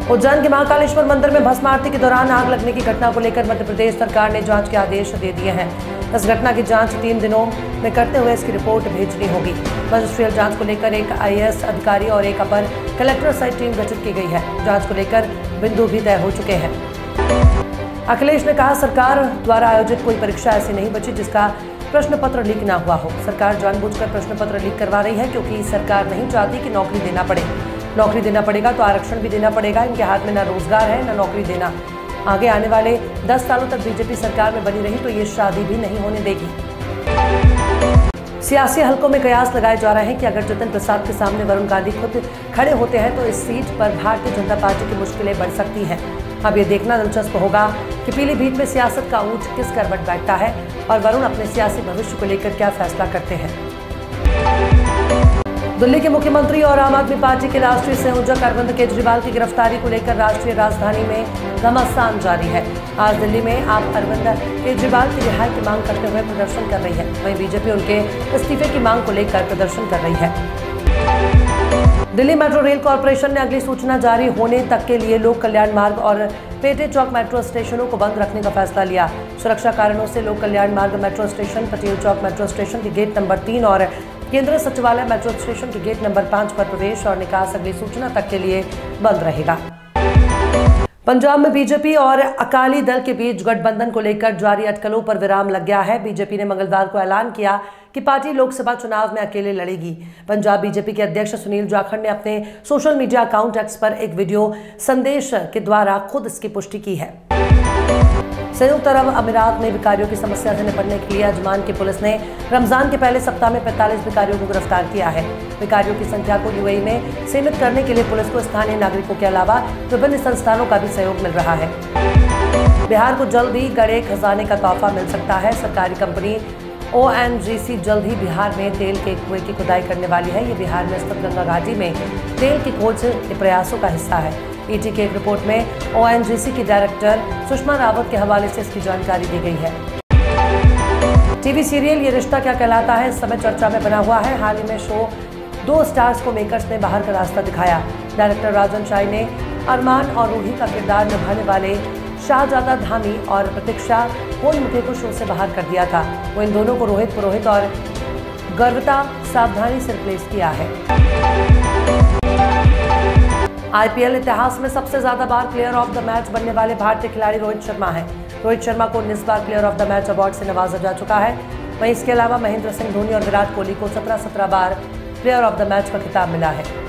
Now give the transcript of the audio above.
उज्जैन के महाकालेश्वर मंदिर में भस्म आरती के दौरान आग लगने की घटना को लेकर मध्य प्रदेश सरकार ने जांच के आदेश दे दिए हैं। इस घटना की जांच 3 दिनों में करते हुए इसकी रिपोर्ट भेजनी होगी। मजिस्ट्रियल जांच को लेकर एक IAS अधिकारी और एक अपर कलेक्टर सहित टीम गठित की गई है। जांच को लेकर बिंदु भी तय हो चुके हैं। अखिलेश ने कहा, सरकार द्वारा आयोजित कोई परीक्षा ऐसी नहीं बची जिसका प्रश्न पत्र लीक ना हुआ हो। सरकार जानबूझकर प्रश्न पत्र लीक करवा रही है क्योंकि सरकार नहीं चाहती कि नौकरी देना पड़े। नौकरी देना पड़ेगा तो आरक्षण भी देना पड़ेगा। इनके हाथ में ना रोजगार है ना नौकरी देना। आगे आने वाले 10 सालों तक बीजेपी सरकार में बनी रही तो ये शादी भी नहीं होने देगी। सियासी हलकों में कयास लगाए जा रहे हैं कि अगर जतिन प्रसाद के सामने वरुण गांधी खुद खड़े होते हैं तो इस सीट पर भारतीय जनता पार्टी की मुश्किलें बढ़ सकती हैं। अब ये देखना दिलचस्प होगा कि पीलीभीत में सियासत का ऊंट किस करवट बैठता है और वरुण अपने सियासी भविष्य को लेकर क्या फैसला करते हैं। दिल्ली के मुख्यमंत्री और आम आदमी पार्टी के राष्ट्रीय संयोजक अरविंद केजरीवाल की गिरफ्तारी को लेकर राष्ट्रीय राजधानी में घमासान जारी है। आज दिल्ली में आप अरविंद केजरीवाल की रिहाई की मांग करते हुए प्रदर्शन कर रही है। वहीं बीजेपी उनके इस्तीफे की मांग को लेकर प्रदर्शन कर रही है। दिल्ली मेट्रो रेल कॉरपोरेशन ने अगली सूचना जारी होने तक के लिए लोक कल्याण मार्ग और पेटे चौक मेट्रो स्टेशनों को बंद रखने का फैसला लिया। सुरक्षा कारणों से Lok Kalyan Marg metro station, Patel Chowk metro station के गेट नंबर 3 और केंद्रीय सचिवालय मेट्रो स्टेशन के गेट नंबर 5 पर प्रवेश और निकास अगली सूचना तक के लिए बंद रहेगा। पंजाब में बीजेपी और अकाली दल के बीच गठबंधन को लेकर जारी अटकलों पर विराम लग गया है। बीजेपी ने मंगलवार को ऐलान किया कि पार्टी लोकसभा चुनाव में अकेले लड़ेगी। पंजाब बीजेपी के अध्यक्ष सुनील जाखड़ ने अपने सोशल मीडिया अकाउंट एक्स पर एक वीडियो संदेश के द्वारा खुद इसकी पुष्टि की है। संयुक्त अरब अमीरात में भिखारियों की समस्या से निपटने के लिए अजमान की पुलिस ने रमजान के पहले सप्ताह में 45 भिखारियों को गिरफ्तार किया है। भिखारियों की संख्या को UAE में सीमित करने के लिए पुलिस को स्थानीय नागरिकों के अलावा विभिन्न संस्थानों का भी सहयोग मिल रहा है। बिहार को जल्द ही गड़े खजाने का तोहफा मिल सकता है। सरकारी कंपनी ONGC जल्द ही बिहार में तेल के कुएं की खुदाई करने वाली है। ये बिहार में स्थित गंगा घाटी में तेल की खोज के प्रयासों का हिस्सा है। ET की एक रिपोर्ट में ONGC की डायरेक्टर सुषमा रावत के हवाले से इसकी जानकारी दी गई है। टीवी सीरियल ये रिश्ता क्या कहलाता है इस समय चर्चा में बना हुआ है। हाल ही में शो 2 स्टार्स को मेकर्स ने बाहर का रास्ता दिखाया। डायरेक्टर राजन शाही ने अरमान और रूही का किरदार निभाने वाले शाहजादा धामी और प्रतीक्षा कोनमुखे को शो से बाहर कर दिया था। वो इन दोनों को रोहित पुरोहित और गर्विता सावधानी से रिप्लेस किया है। IPL इतिहास में सबसे ज्यादा बार प्लेयर ऑफ द मैच बनने वाले भारतीय खिलाड़ी रोहित शर्मा हैं। रोहित शर्मा को 19 बार player of the match award से नवाजा जा चुका है। वहीं इसके अलावा महेंद्र सिंह धोनी और विराट कोहली को 17 बार प्लेयर ऑफ द मैच का खिताब मिला है।